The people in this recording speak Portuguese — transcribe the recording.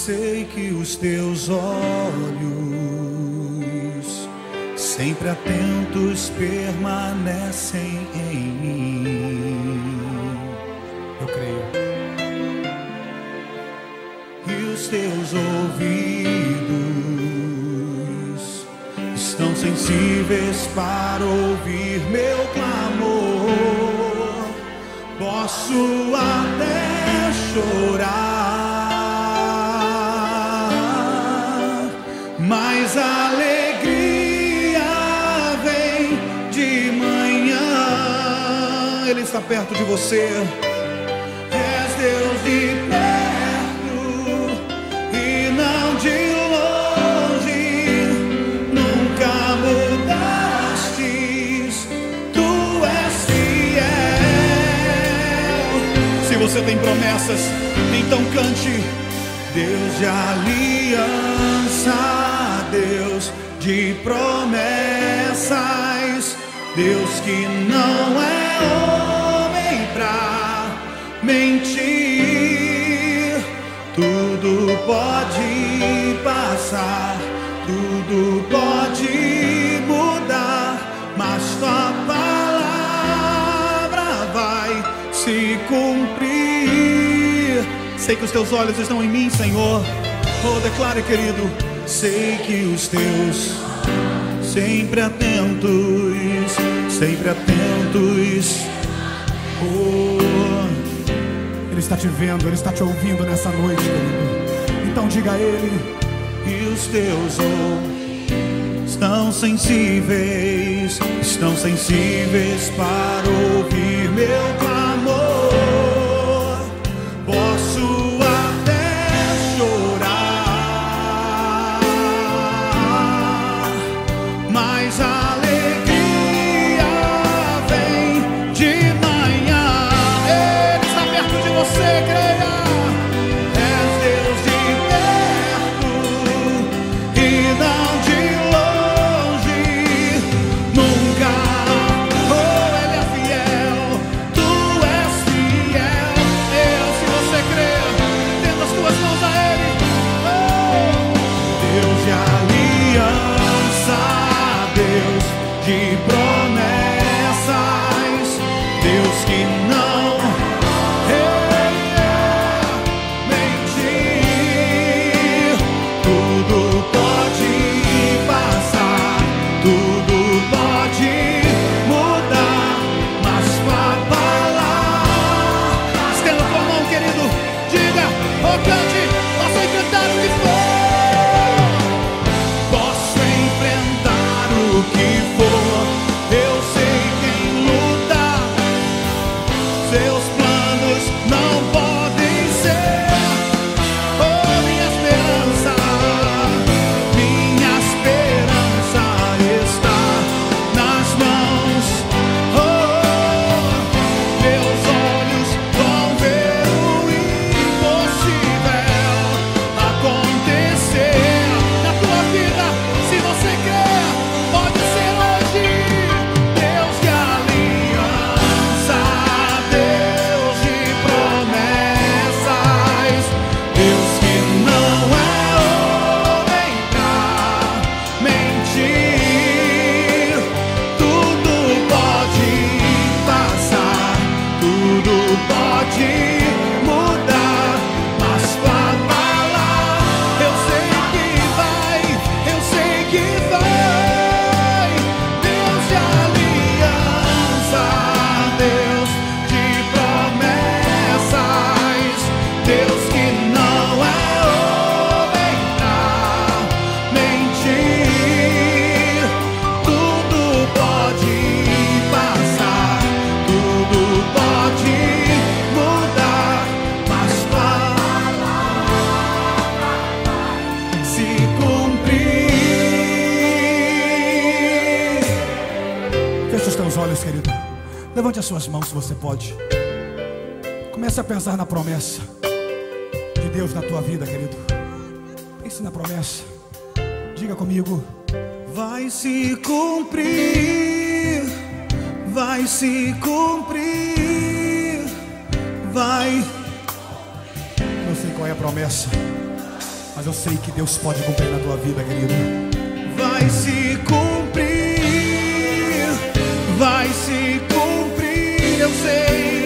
Sei que os teus olhos, sempre atentos, permanecem em mim. Eu creio. E os teus ouvidos estão sensíveis para ouvir meu clamor. Posso até chorar, mas a alegria vem de manhã. Ele está perto de você. És Deus de perto e não de longe. Nunca mudastes, tu és fiel. Se você tem promessas, então cante. Deus de aliança, Deus de promessas, Deus que não é homem pra mentir. Tudo pode passar, tudo pode mudar, mas tua palavra vai se cumprir. Sei que os teus olhos estão em mim, Senhor. Oh, declare, querido. Sei que os teus sempre atentos, sempre atentos. Oh, Ele está te vendo, Ele está te ouvindo nessa noite, querido. Então diga a Ele. E os teus olhos estão sensíveis para ouvir meu clamor. Posso até chorar, mas a alegria vem de manhã. Ele está perto de você, creia. És Deus de perto e não de longe. Nunca, oh, Ele é fiel, tu és fiel. Se você crê, tenda as tuas mãos a Ele. Oh, Deus de aliança, Deus de promessas, Deus que não mentir. Tudo pode passar, tudo pode mudar, mas tua palavra. Estenda tua mão, querido. Diga, oh, cante, posso enfrentar o que for. Posso enfrentar o que for. Eu sei quem luta. Seus planos não podem ser. Oh, minha esperança está nas mãos. Oh, meus olhos vão ver o impossível acontecer na tua vida. Se você crer, pode ser hoje. Deus de aliança, Deus de promessas, Deus que não é homem pra mentir. Tudo pode passar, tudo pode mudar, mas tua palavra eu sei que vai, eu sei que vai. Deus de aliança, Deus de promessas, Deus que não é homem pra mentir. Tudo pode passar, tudo pode mudar, mas tua palavra se cumprir. Feche os teus olhos, querido. Levante as suas mãos se você pode. Comece a pensar na promessa de Deus na tua vida, querido. Pense na promessa. Diga comigo. Vai se cumprir, vai se cumprir, vai. Não sei qual é a promessa, Mas eu sei que Deus pode cumprir na tua vida, querido. Vai se cumprir, vai se cumprir, eu sei.